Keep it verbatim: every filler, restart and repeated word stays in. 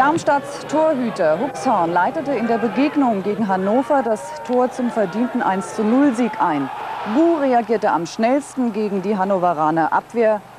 Darmstadts Torhüter Huxhorn leitete in der Begegnung gegen Hannover das Tor zum verdienten eins zu null Sieg ein. Buh reagierte am schnellsten gegen die Hannoveraner Abwehr.